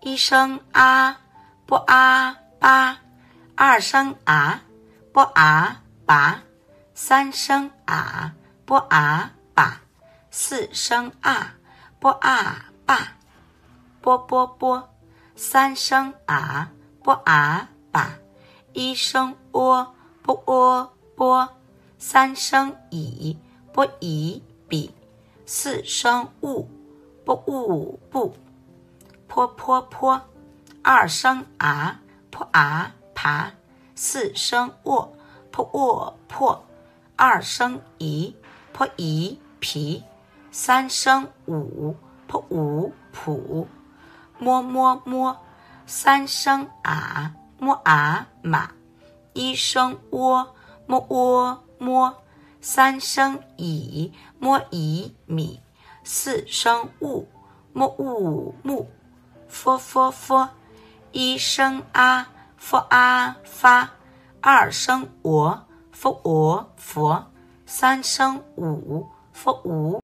一声啊，不啊吧，二声啊，不啊吧，三声啊，不啊吧，四声啊，不啊吧，啵啵啵，三声啊，不啊吧，一声喔，不喔啵，三声乙，不乙比，四声物，不物不，坡坡坡，二声啊，不啊爬，四声喔，不喔破，二声夷，不夷皮，三声五，不五谱，摸摸摸，三声啊，摸啊马，一声喔，摸喔摸，三声乙，摸乙米，四声物，摸物木，佛佛佛，一声啊，佛啊发，二声我，佛我佛，三声五，佛五